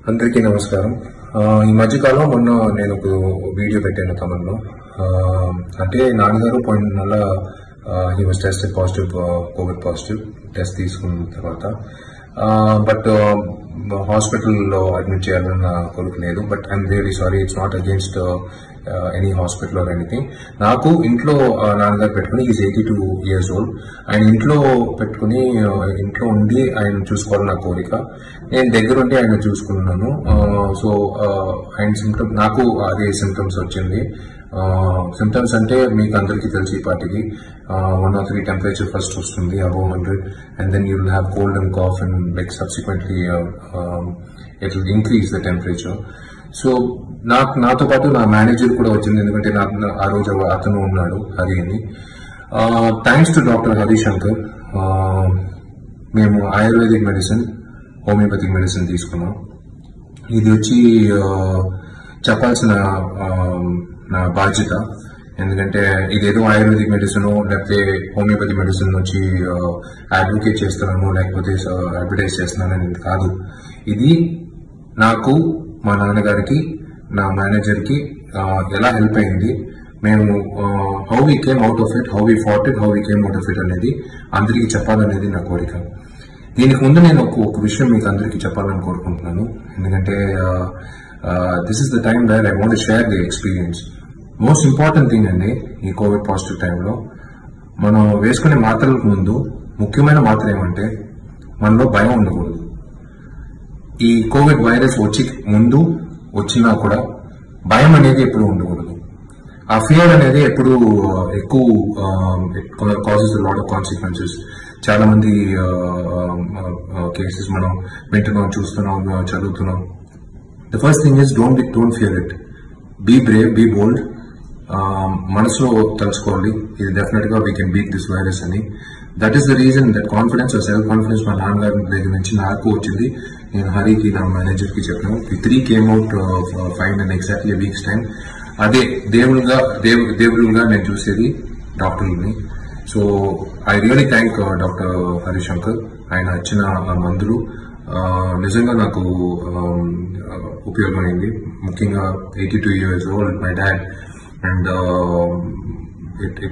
అందరికీ నమస్కారం. ఈ మధ్యకాలం మొన్న నేను ఒక వీడియో పెట్టాను తమలో. అంటే నాన్నగారు పోయిన నెల he was tested positive, covid positive test తీసుకున్న తర్వాత. బట్ హాస్పిటల్లో అడ్మిట్ చేయాలని నా కొడుకు లేదు. But I'm really sorry, it's not against any hospital or anything. నాకు ఇంట్లో నాన్నగారు పెట్టుకుని, ఈజ్ 82 years old. ఆయన ఇంట్లో పెట్టుకుని ఇంట్లో ఉండి ఆయన చూసుకోవాలని నా కోరిక. నేను దగ్గరుండి ఆయన చూసుకున్నాను. సో ఆయన సిమ్టమ్స్, నాకు అదే సిమ్టమ్స్ వచ్చింది. సిమ్టమ్స్ అంటే మీకు అందరికీ తెలిసి పాటికి 103 టెంపరేచర్ ఫస్ట్ వస్తుంది, above 100, and then you will have cold and cough, and like subsequently it will increase the temperature. So నాతో పాటు నా మేనేజర్ కూడా వచ్చింది, ఎందుకంటే ఆ రోజు అతను ఉన్నాడు, హరి అని. థ్యాంక్స్ టు డాక్టర్ హరిశంకర్ మేము ఆయుర్వేదిక్ మెడిసిన్, హోమియోపతిక్ మెడిసిన్ తీసుకున్నాం. ఇది వచ్చి చెప్పాల్సిన నా బాధ్యత. ఎందుకంటే ఇదేదో ఆయుర్వేదిక్ మెడిసిన్ లేకపోతే హోమియోపతి మెడిసిన్ వచ్చి అడ్వకేట్ చేస్తున్నాను లేకపోతే అడ్వర్టైజ్ చేస్తున్నానని కాదు. ఇది నాకు, మా నాన్నగారికి, నా మేనేజర్కి ఎలా హెల్ప్ అయింది, మేము how we came out of it, how we fought it, how we came out of it అనేది అందరికీ చెప్పాలనేది నా కోరిక. దీనికి ముందు నేను ఒక విషయం మీకు అందరికీ చెప్పాలని కోరుకుంటున్నాను. ఎందుకంటే this is the time where I want to share the experience. Most important thing అండి, ఈ కోవిడ్ పాజిటివ్ టైంలో మనం వేసుకునే మాత్రలకు ముందు ముఖ్యమైన మాత్ర ఏమంటే మనలో భయం ఉండకూడదు. ఈ కోవిడ్ వైరస్ వచ్చి ముందు వచ్చినా కూడా భయం అనేది ఎప్పుడు ఉండకూడదు. ఆ ఫియర్ అనేది ఎప్పుడు ఎక్కువ కాజెస్ లాట్ ఆఫ్ కాన్సిక్వెన్సెస్. చాలా మంది కేసెస్ మనం వింటున్నాం, చూస్తున్నాం, చదువుతున్నాం. The first thing is don't fear it. Be brave, be bold. మనసులో తలుచుకోవాలి, ఇది డెఫినెట్ గా we can beat this virus అని. That is the reason, that confidence, self confidence మా నాన్నగారి దగ్గర నుంచి నాకు వచ్చింది. నేను హరికి, నా మేనేజర్ కి చెప్పాను. The 3 came out fine in exactly a week's time. అదే దేవుడుగా నేను చూసేది డాక్టర్ని. So I really thank doctor Harishankar. ఆయన ఇచ్చిన మందులు నిజంగా నాకు ఉపయోగమైంది. ముఖ్యంగా 82 years old my dad, and it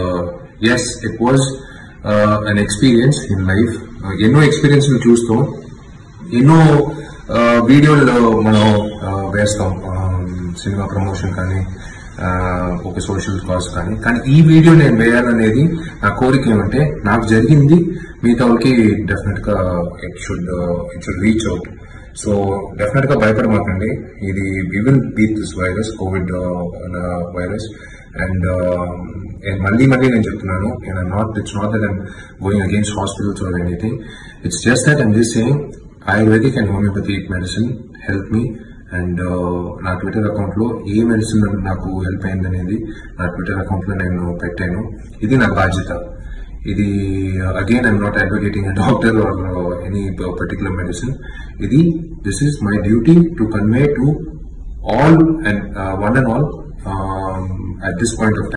was an experience in life. ఎన్నో ఎక్స్పీరియన్స్ చూస్తాం, ఎన్నో వీడియోలు మనం వేస్తాం, సినిమా ప్రమోషన్ కానీ ఒక సోషల్ కాజ్ కానీ ఈ వీడియో నేను వేయాలనేది నా కోరిక. ఏమంటే నాకు జరిగింది మిగతా వాళ్ళకి డెఫినెట్ గా it should reach out. So definite గా భయపడమాకండి. ఇది we will beat this virus, covid virus. And మళ్ళీ నేను చెప్తున్నాను, it's not that I'm going against hospitals or anything. It's just that I'm just saying ayurvedic and homeopathic medicine help me. And నా twitter account లో ఏ medicine నాకు help అయింది అనేది నా ట్విట్టర్ అకౌంట్ లో నేను పెట్టాను. ఇది నా బాధ్యత. ఇది again I'm not advocating a doctor or any particular medicine. This is my duty to convey to all and one and all at this point of time.